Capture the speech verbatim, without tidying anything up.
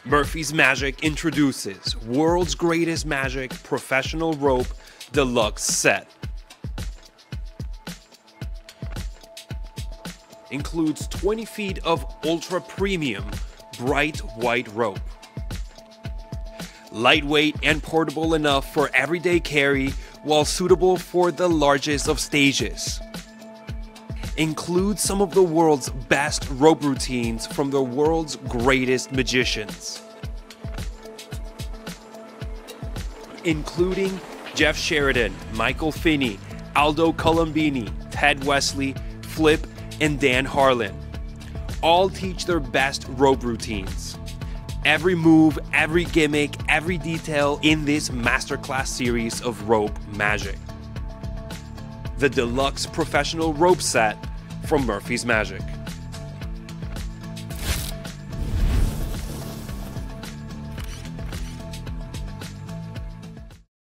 Murphy's Magic introduces World's Greatest Magic Professional Rope Deluxe Set. Includes twenty feet of ultra premium bright white rope. Lightweight and portable enough for everyday carry while suitable for the largest of stages. Includes some of the world's best rope routines from the world's greatest magicians, including Jeff Sheridan, Michael Finney, Aldo Colombini, Ted Lesley, Flip, and Dan Harlan. All teach their best rope routines. Every move, every gimmick, every detail in this masterclass series of rope magic. The Deluxe Professional Rope Set from Murphy's Magic.